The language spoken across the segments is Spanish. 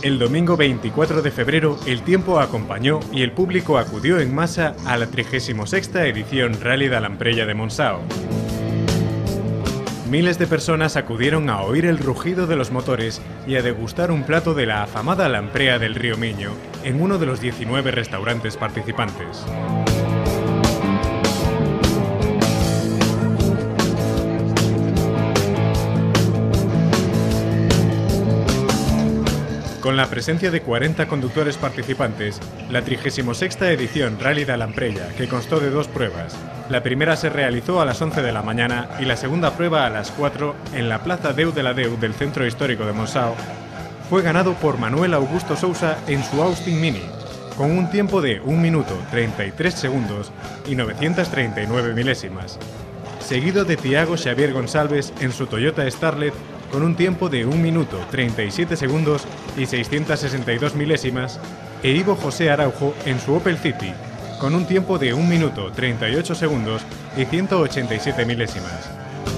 El domingo 24 de febrero el tiempo acompañó y el público acudió en masa a la 36ª edición Rally de Lamprella de Montsao. Miles de personas acudieron a oír el rugido de los motores y a degustar un plato de la afamada lamprea del Río Miño en uno de los 19 restaurantes participantes. Con la presencia de 40 conductores participantes, la 36ª edición Rally de Lamprella, que constó de 2 pruebas. La primera se realizó a las 11 de la mañana y la segunda prueba a las 4 en la Plaza Deu de la Deu del Centro Histórico de Montsao. Fue ganado por Manuel Augusto Sousa en su Austin Mini, con un tiempo de 1 minuto 33 segundos y 939 milésimas. Seguido de Tiago Xavier Gonçalves en su Toyota Starlet, con un tiempo de 1 minuto 37 segundos y 662 milésimas, e Ivo José Araujo en su Opel City, con un tiempo de 1 minuto 38 segundos y 187 milésimas.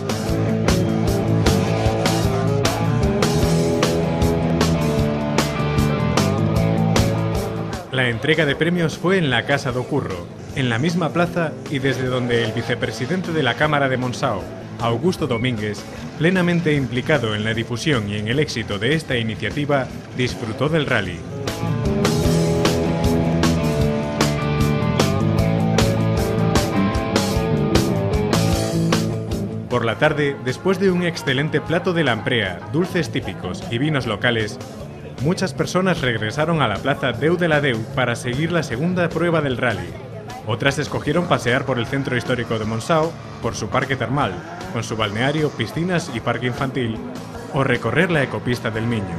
La entrega de premios fue en la Casa do Curro, en la misma plaza y desde donde el vicepresidente de la Cámara de Montsao, Augusto Domínguez, plenamente implicado en la difusión y en el éxito de esta iniciativa, disfrutó del rally. Por la tarde, después de un excelente plato de lamprea, dulces típicos y vinos locales, muchas personas regresaron a la Plaza Deu de la Deu para seguir la segunda prueba del rally. Otras escogieron pasear por el centro histórico de Montsao, por su parque termal, con su balneario, piscinas y parque infantil, o recorrer la ecopista del Miño.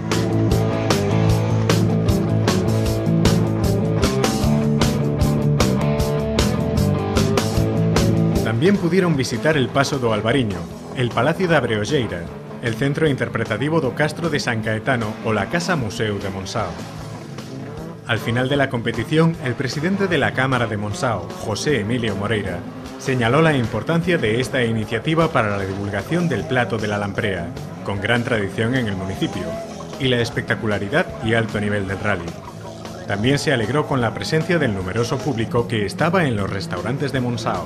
También pudieron visitar el Paso do Albariño, el Palacio da Breolleira, el Centro Interpretativo do Castro de San Caetano o la Casa Museu de Montsao. Al final de la competición, el presidente de la Cámara de Montsao, José Emilio Moreira, señaló la importancia de esta iniciativa para la divulgación del plato de la lamprea, con gran tradición en el municipio, y la espectacularidad y alto nivel del rally. También se alegró con la presencia del numeroso público que estaba en los restaurantes de Montsao.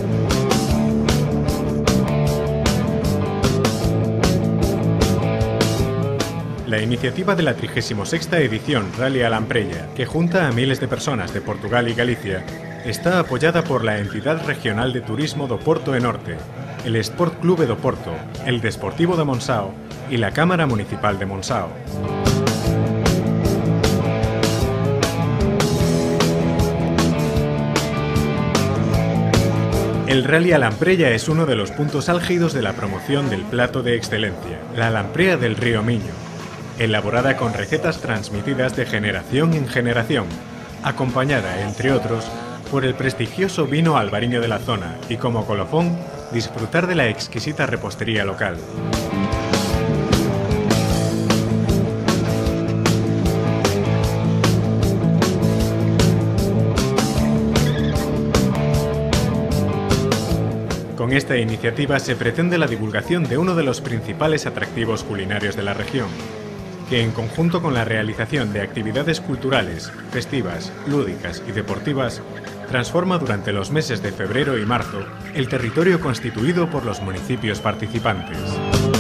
La iniciativa de la 36ª edición Rally a Lamprella, que junta a miles de personas de Portugal y Galicia, está apoyada por la entidad regional de turismo do Porto e Norte, el Sport Clube do Porto, el Desportivo de Montsao y la Cámara Municipal de Montsao. El Rally a Lamprella es uno de los puntos álgidos de la promoción del plato de excelencia, la lamprea del Río Miño, elaborada con recetas transmitidas de generación en generación, acompañada, entre otros, por el prestigioso vino albariño de la zona y como colofón, disfrutar de la exquisita repostería local. Con esta iniciativa se pretende la divulgación de uno de los principales atractivos culinarios de la región, que en conjunto con la realización de actividades culturales, festivas, lúdicas y deportivas, transforma durante los meses de febrero y marzo el territorio constituido por los municipios participantes.